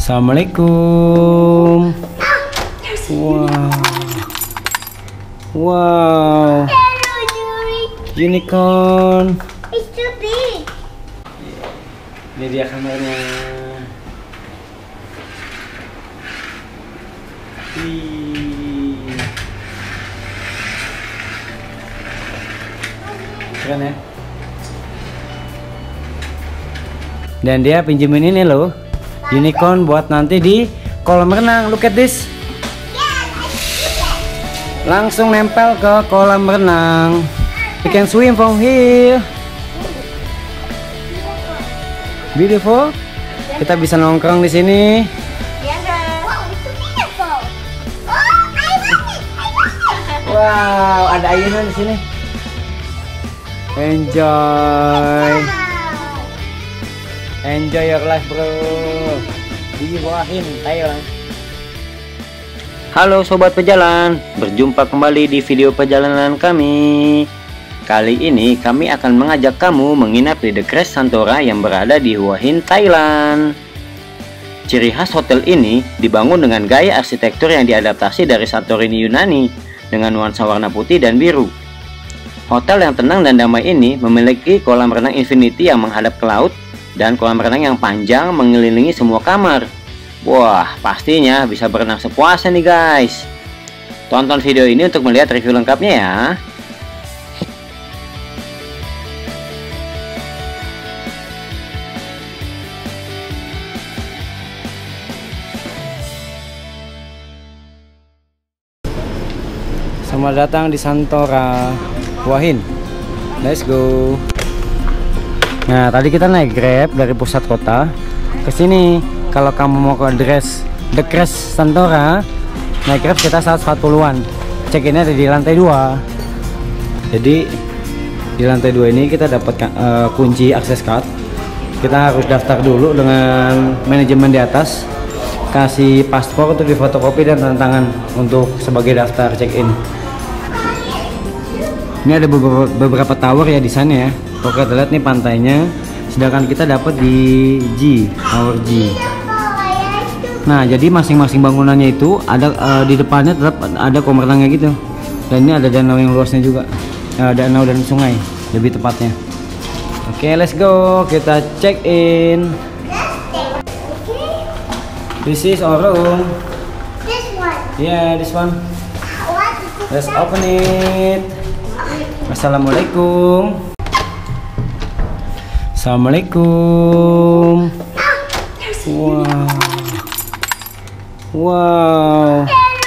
Assalamualaikum. Wow. Wow. Unicorn. It's too big. Ini dia kamarnya. Wih. Keren ya. Dan dia pinjemin ini loh, unicorn buat nanti di kolam renang. Look at this. Langsung nempel ke kolam renang. You can swim from here. Beautiful. Kita bisa nongkrong di sini. Wow, ada ayunan di sini. Enjoy. Enjoy your life, bro. Di Hua Hin, Thailand. Halo sobat pejalan, berjumpa kembali di video perjalanan kami. Kali ini kami akan mengajak kamu menginap di The Crest Santora yang berada di Hua Hin, Thailand. Ciri khas hotel ini dibangun dengan gaya arsitektur yang diadaptasi dari Santorini Yunani dengan nuansa warna putih dan biru. Hotel yang tenang dan damai ini memiliki kolam renang infinity yang menghadap ke laut dan kolam renang yang panjang mengelilingi semua kamar. Wah, pastinya bisa berenang sepuasnya nih guys. Tonton video ini untuk melihat review lengkapnya ya. Selamat datang di Santora Hua Hin. Let's go. Nah, tadi kita naik Grab dari pusat kota ke sini. Kalau kamu mau ke The Crest Santora, naik Grab kita 140-an. Check-in-nya ada di lantai 2. Jadi di lantai 2 ini kita dapat kunci akses card. Kita harus daftar dulu dengan manajemen di atas. Kasih paspor untuk difotokopi dan tanda tangan untuk sebagai daftar check-in. Ini ada beberapa tower ya di sana ya. Kalau kita lihat nih pantainya, sedangkan kita dapat di Tower G. Nah, jadi masing-masing bangunannya itu ada di depannya tetap ada kolam renangnya gitu. Dan ini ada danau yang luasnya juga. Danau dan sungai lebih tepatnya. Oke, let's go. Kita check in. This is our room. This one. Yeah, this one. Let's open it. Assalamualaikum. Assalamualaikum. Wow. Wow.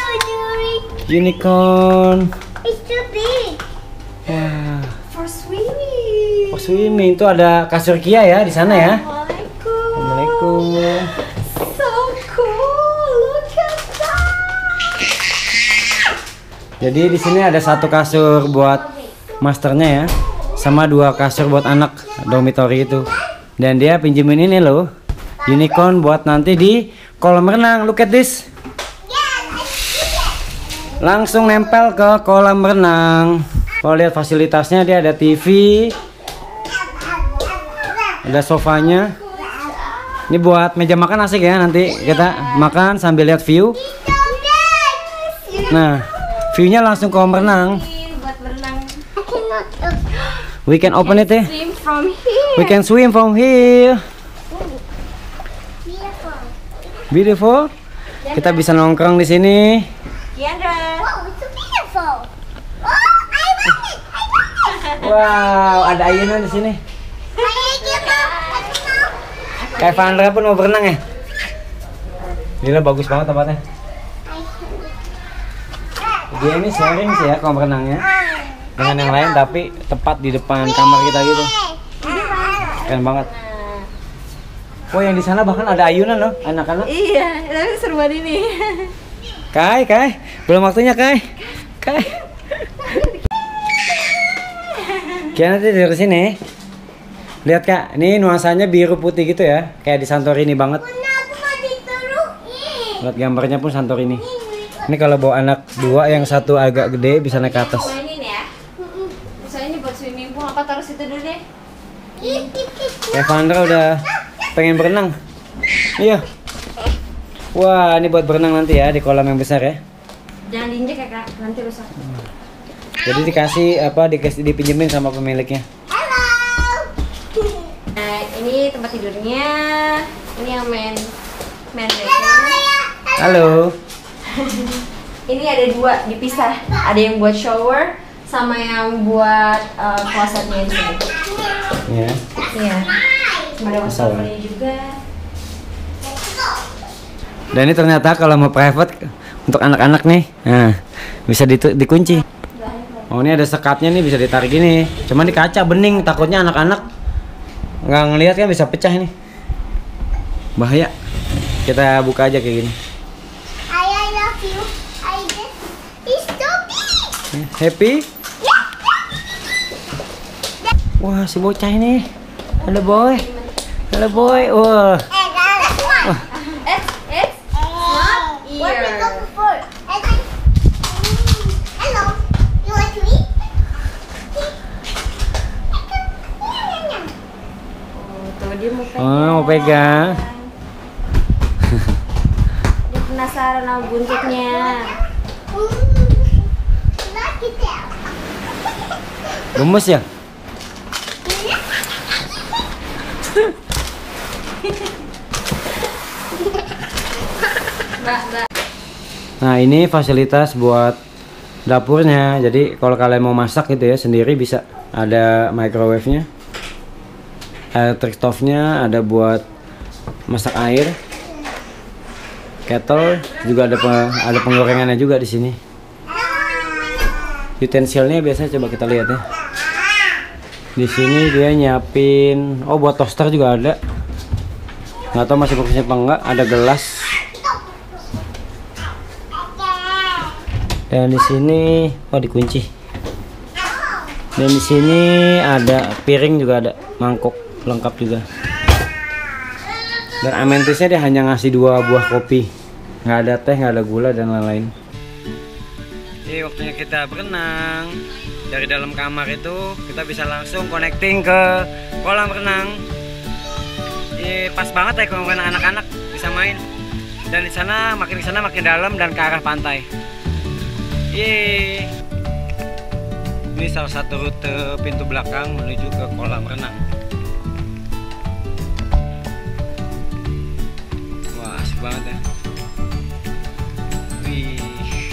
Unicorn. It's too big. Wah. For swimming. Oh, swimming itu ada kasur Kia ya di sana ya. Assalamualaikum. Assalamualaikum. So cool. Look at that. Jadi di sini ada satu kasur buat masternya ya, sama 2 kasur buat anak dormitory itu. Dan dia pinjemin ini loh, unicorn buat nanti di kolam renang. Look at this. Langsung nempel ke kolam renang. Kalau lihat fasilitasnya, dia ada TV, ada sofanya. Ini buat meja makan asik ya, nanti kita makan sambil lihat view. Nah, viewnya langsung kolam renang. We can open it eh. Swim from here. We can swim from here. Beautiful. Kita bisa nongkrong di sini. Wow, it's so beautiful. Oh, I want it. Wow, ada ayunan di sini. Kayak Vandra pun mau berenang ya. Gila, bagus banget tempatnya. Dia ini sharing sih ya kolam renangnya dengan yang lain, tapi tepat di depan kamar kita gitu. Keren banget. Oh, yang di sana bahkan ada ayunan loh, anak-anak. Iya, tapi seru banget ini. Kai, belum waktunya Kai. Kia nanti dari sini. Lihat Kak, ini nuansanya biru putih gitu ya, kayak di Santorini banget. Lihat gambarnya pun Santorini. Ini kalau bawa anak 2, yang satu agak gede bisa naik ke atas. Misalnya ini buat swimming pool, apa taruh situ dulu deh. Kayak Vandra udah pengen berenang. Iya. Wah, ini buat berenang nanti ya di kolam yang besar ya. Jangan diinjek ya kak, nanti rusak. Jadi dikasih apa? Dipinjemin sama pemiliknya. Hello. Nah, ini tempat tidurnya. Ini yang main bednya. Halo. Ini ada dua dipisah. Ada yang buat shower sama yang buat klosetnya di sini. Ya. Iya. Ada wastafelnya juga. Dan ini ternyata kalau mau private untuk anak-anak nih, nah bisa dikunci. Oh ini ada sekatnya nih, bisa ditarik gini. Cuman di kaca bening, takutnya anak-anak nggak ngelihat kan bisa pecah ini. Bahaya. Kita buka aja kayak gini. I love you. I just. It's so big. Happy? Wah si bocah ini. Halo boy. Halo boy. Wah. It's not What we ear. go before? And then, hello. You want to eat? Oh, tuh dia mau pegang. Oh mau pegang. Dia penasaran sama buntutnya. Knock it down. Gemes ya? Mbak. Nah ini fasilitas buat dapurnya. Jadi kalau kalian mau masak gitu ya sendiri bisa. Ada microwave-nya, electric stove-nya, ada buat masak air, kettle, juga ada penggorengannya juga di sini. Utensilnya biasanya coba kita lihat ya. Di sini dia nyiapin, oh buat toaster juga ada. Nggak tahu masih fokusnya apa enggak. Ada gelas. Dan di sini, oh dikunci. Dan di sini ada piring juga ada, mangkok lengkap juga. Dan amentisnya dia hanya ngasih 2 buah kopi, nggak ada teh, nggak ada gula dan lain-lain. Jadi waktunya kita berenang. Dari dalam kamar itu kita bisa langsung connecting ke kolam renang. Pas banget ya kalau anak-anak bisa main. Dan di sana makin dalam dan ke arah pantai. Yeay. Ini salah satu rute pintu belakang menuju ke kolam renang. Wah, asik banget ya. Wih.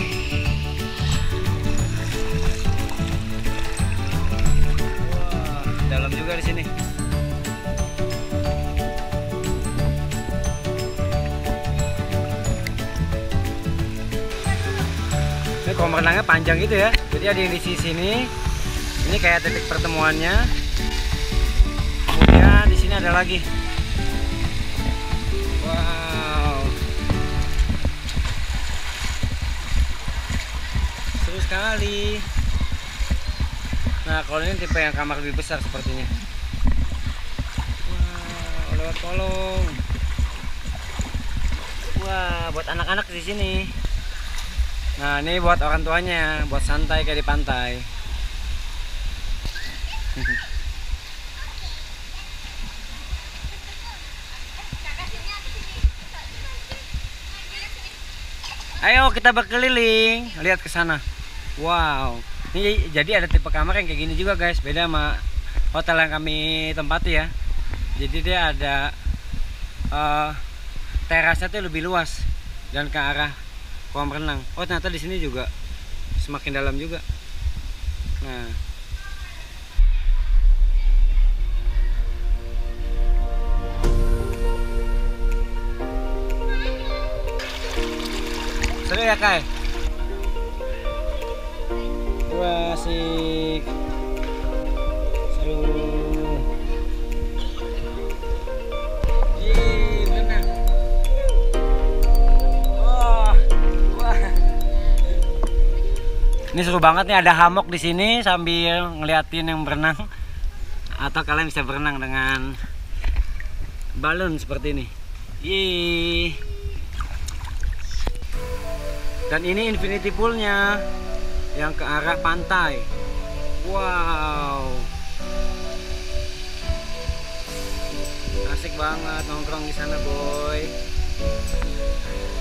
Wah, dalam juga di sini. Ini kolam renangnya panjang gitu ya. Jadi ada yang di sini. Ini kayak titik pertemuannya. Kemudian di sini ada lagi. Wow. Seru sekali. Nah, kalau ini tipe yang kamar lebih besar sepertinya. Wow, lewat kolong. Wah, buat anak-anak di sini. Nah, ini buat orang tuanya, buat santai kayak di pantai. Ayo kita berkeliling, lihat ke sana. Wow, ini jadi ada tipe kamar yang kayak gini juga guys, beda sama hotel yang kami tempati ya. Jadi dia ada terasnya tuh lebih luas dan ke arah kolam renang. Oh ternyata di sini juga semakin dalam juga. Nah, seru ya Kai? Wah asik. Seru. Berenang. Wah. Ini seru banget nih, ada hammock di sini sambil ngeliatin yang berenang. Atau kalian bisa berenang dengan balon seperti ini. Yeay. Dan ini infinity poolnya yang ke arah pantai. Wow, asik banget nongkrong di sana boy.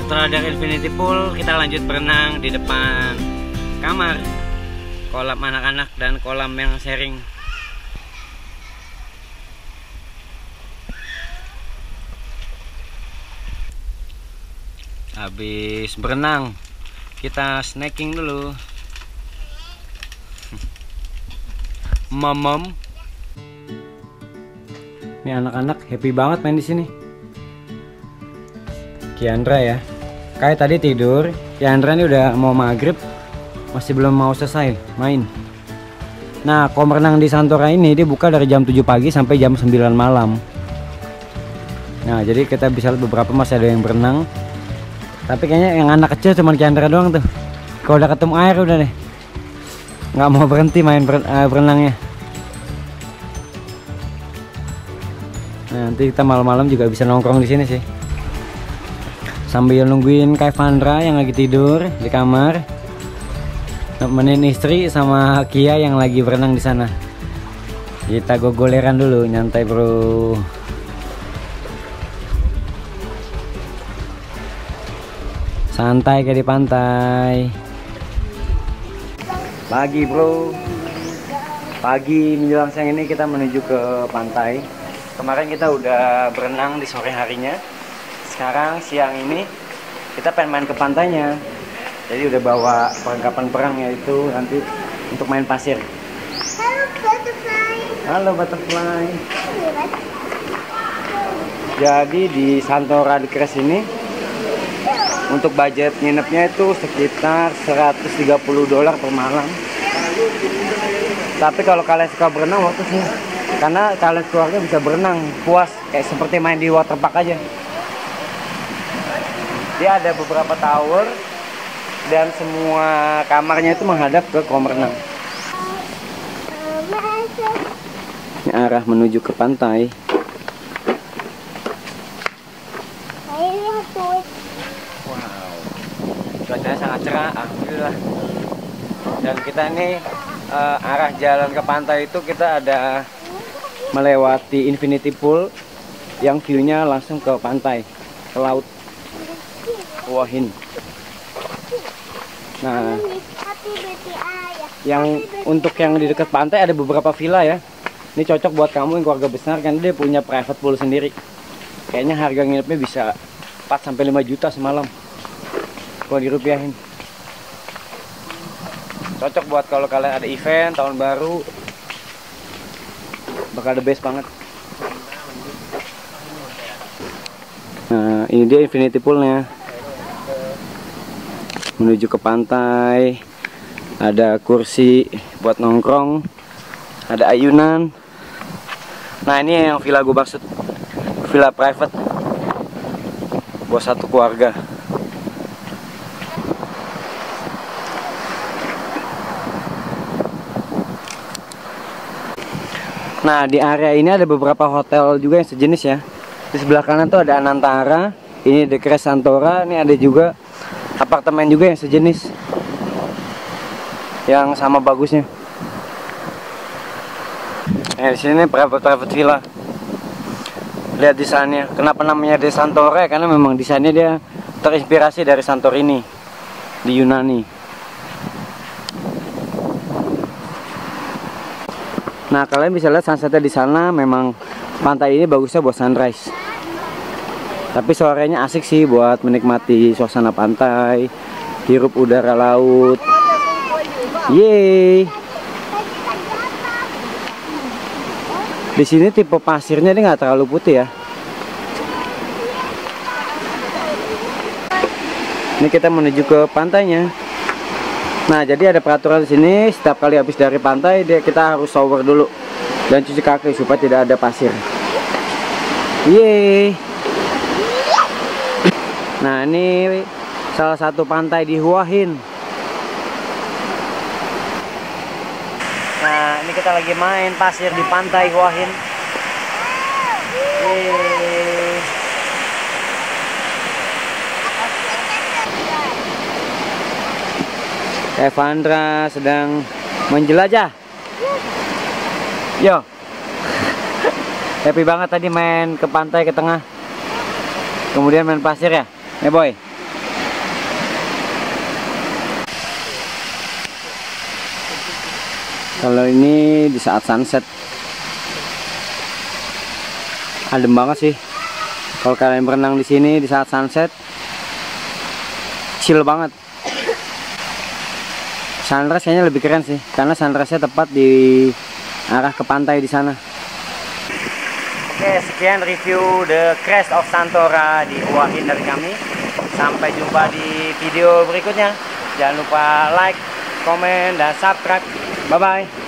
Setelah dari infinity pool, kita lanjut berenang di depan kamar, kolam anak-anak dan kolam yang sharing. Habis berenang, kita snacking dulu. Mamam. Ini anak-anak happy banget main di sini. Kiandra ya, kayak tadi tidur. Kiandra ini udah mau maghrib, masih belum mau selesai main. Nah, kolam renang di Santora ini dia buka dari jam 7 pagi sampai jam 9 malam. Nah, jadi kita bisa lihat beberapa masih ada yang berenang. Tapi kayaknya yang anak kecil cuma Kiandra doang tuh. Kalau udah ketemu air udah deh, nggak mau berhenti main berenangnya. Nah, nanti kita malam-malam juga bisa nongkrong di sini sih, sambil nungguin Kaivandra yang lagi tidur di kamar, nemenin istri sama Kia yang lagi berenang di sana. Kita gogoleran dulu, nyantai bro. Santai kayak di pantai. Pagi bro, pagi menjelang siang ini kita menuju ke pantai. Kemarin kita udah berenang di sore harinya. Sekarang siang ini kita pengen main ke pantainya. Jadi udah bawa perlengkapan perang, yaitu nanti untuk main pasir. Halo butterfly. Halo butterfly. Jadi di Santora di Kres ini untuk budget nginepnya itu sekitar $130 per malam. Tapi kalau kalian suka berenang waktu sih, karena kalian keluarga bisa berenang puas kayak seperti main di waterpark aja. Dia ada beberapa tower dan semua kamarnya itu menghadap ke kolam renang. Ini arah menuju ke pantai. Wow, cuacanya sangat cerah, alhamdulillah. Dan kita ini arah jalan ke pantai itu kita ada melewati infinity pool yang view-nya langsung ke pantai, ke laut Huahin. Nah, yang untuk yang di dekat pantai ada beberapa villa ya. Ini cocok buat kamu yang keluarga besar, kan dia punya private pool sendiri. Kayaknya harga nginepnya bisa 4-5 juta semalam kalau dirupiahin. Cocok buat kalau kalian ada event tahun baru, bakal the best banget. Nah, ini dia infinity poolnya. Menuju ke pantai, ada kursi buat nongkrong, ada ayunan. Nah, ini yang villa gue maksud, villa private buat satu keluarga. Nah, di area ini ada beberapa hotel juga yang sejenis ya. Di sebelah kanan tuh ada Anantara, ini The Kres Santora, ini ada juga apartemen juga yang sejenis, yang sama bagusnya. Di sini private villa. Lihat desainnya. Kenapa namanya The Santora? Karena memang desainnya dia terinspirasi dari Santorini di Yunani. Nah, kalian bisa lihat sunsetnya di sana. Memang pantai ini bagusnya buat sunrise. Tapi sorenya asik sih buat menikmati suasana pantai, hirup udara laut. Yeay. Di sini tipe pasirnya ini nggak terlalu putih ya. Ini kita menuju ke pantainya. Nah, jadi ada peraturan di sini, setiap kali habis dari pantai kita harus shower dulu dan cuci kaki supaya tidak ada pasir. Yeay. Nah, ini salah satu pantai di Huahin. Nah, ini kita lagi main pasir di pantai Huahin. Yeay. Kaivandra sedang menjelajah. Yo. Happy banget tadi main ke pantai ke tengah. Kemudian main pasir ya. Boy. Kalau ini di saat sunset, adem banget sih. Kalau kalian berenang di sini di saat sunset, chill banget. Sunrise kayaknya lebih keren sih, karena sunrise-nya tepat di arah ke pantai di sana. Oke, sekian review The Crest of Santora di Hua Hin dari kami. Sampai jumpa di video berikutnya. Jangan lupa like, komen, dan subscribe. Bye-bye.